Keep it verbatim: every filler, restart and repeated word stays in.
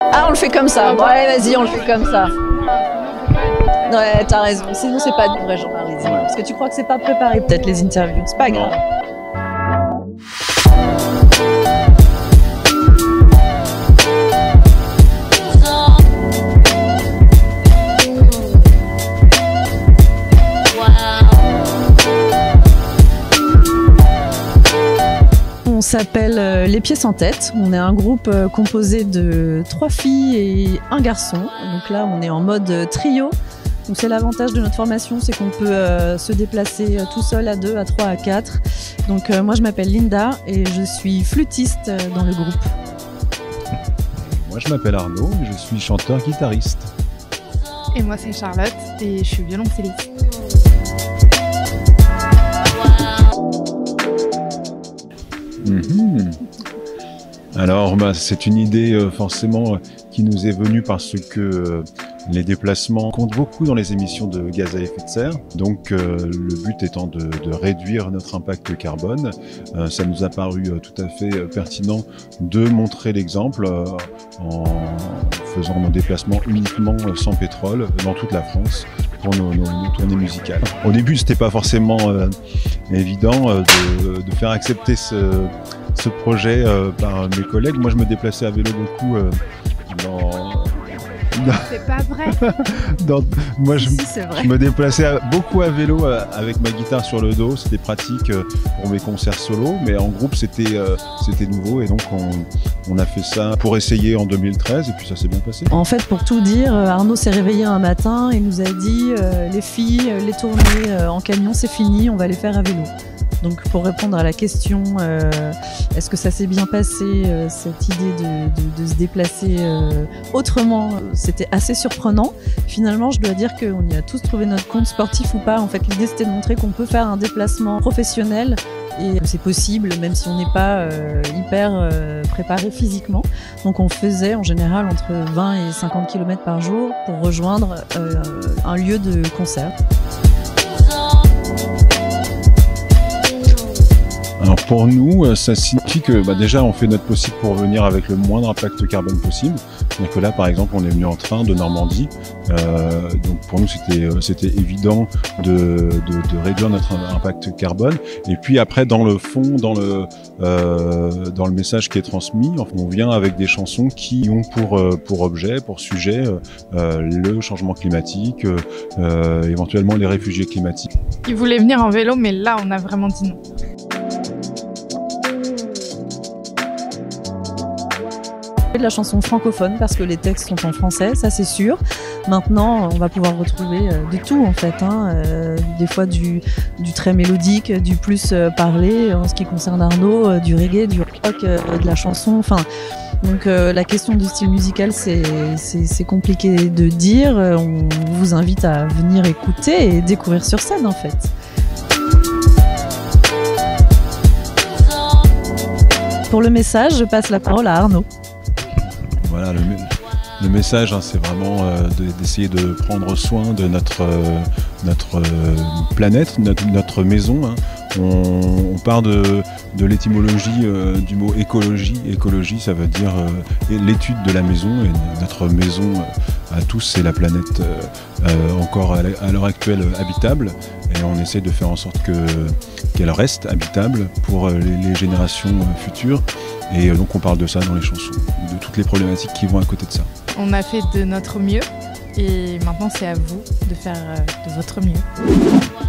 Ah, on le fait comme ça. Bon, allez, vas-y, on le fait comme ça. Ouais, t'as raison. Sinon, c'est pas du vrai journalisme. Parce que tu crois que c'est pas préparé, peut-être, les interviews. C'est pas grave. On s'appelle euh, Les Pieds sans tête. On est un groupe euh, composé de trois filles et un garçon. Donc là, on est en mode euh, trio. Donc c'est l'avantage de notre formation, c'est qu'on peut euh, se déplacer euh, tout seul, à deux, à trois, à quatre. Donc euh, moi, je m'appelle Linda et je suis flûtiste euh, dans le groupe. Moi, je m'appelle Arnaud et je suis chanteur-guitariste. Et moi, c'est Charlotte et je suis violoncelliste. Mmh. Alors, bah, c'est une idée euh, forcément euh, qui nous est venue parce que euh, les déplacements comptent beaucoup dans les émissions de gaz à effet de serre. Donc, euh, le but étant de, de réduire notre impact carbone, euh, ça nous a paru euh, tout à fait euh, pertinent de montrer l'exemple euh, en faisant nos déplacements uniquement euh, sans pétrole dans toute la France pour nos, nos, nos tournées musicales. Au début, c'était pas forcément euh, évident euh, de, de faire accepter ce, ce projet euh, par mes collègues. Moi, je me déplaçais à vélo beaucoup euh, dans... C'est pas vrai. dans, moi, je, Si, c'est vrai. je me déplaçais à, beaucoup à vélo euh, avec ma guitare sur le dos. C'était pratique euh, pour mes concerts solo, mais en groupe, c'était euh, c'était nouveau et donc on, on a fait ça pour essayer en deux mille treize et puis ça s'est bien passé. En fait, pour tout dire, Arnaud s'est réveillé un matin et nous a dit euh, les filles, les tournées euh, en camion, c'est fini, on va les faire à vélo. Donc pour répondre à la question, euh, est-ce que ça s'est bien passé, euh, cette idée de, de, de se déplacer euh, autrement, c'était assez surprenant. Finalement, je dois dire qu'on y a tous trouvé notre compte, sportif ou pas. En fait, l'idée c'était de montrer qu'on peut faire un déplacement professionnel et que c'est possible, même si on n'est pas euh, hyper euh, préparé physiquement. Donc on faisait en général entre vingt et cinquante kilomètres par jour pour rejoindre euh, un lieu de concert. Alors pour nous, ça signifie que bah déjà on fait notre possible pour venir avec le moindre impact carbone possible. C'est-à-dire que là par exemple on est venu en train de Normandie, euh, donc pour nous c'était c'était évident de, de, de réduire notre impact carbone. Et puis après dans le fond, dans le euh, dans le message qui est transmis, on vient avec des chansons qui ont pour pour objet, pour sujet euh, le changement climatique, euh, éventuellement les réfugiés climatiques. Ils voulaient venir en vélo, mais là on a vraiment dit non. De la chanson francophone parce que les textes sont en français, ça c'est sûr. Maintenant, on va pouvoir retrouver euh, de tout en fait, hein. euh, des fois du, du très mélodique, du plus euh, parlé en ce qui concerne Arnaud, euh, du reggae, du rock, euh, de la chanson, enfin. Donc euh, la question du style musical, c'est compliqué de dire. On vous invite à venir écouter et découvrir sur scène en fait. Pour le message, je passe la parole à Arnaud. Voilà, le, le message, hein, c'est vraiment euh, d'essayer de, de prendre soin de notre, euh, notre euh, planète, notre, notre maison. Hein. On, on part de, de l'étymologie euh, du mot écologie. Écologie, ça veut dire euh, l'étude de la maison. Et notre maison euh, à tous, c'est la planète euh, euh, encore à l'heure actuelle habitable. Et on essaie de faire en sorte que qu'elle reste habitable pour les, les générations futures. Et donc on parle de ça dans les chansons, de toutes les problématiques qui vont à côté de ça. On a fait de notre mieux et maintenant c'est à vous de faire de votre mieux.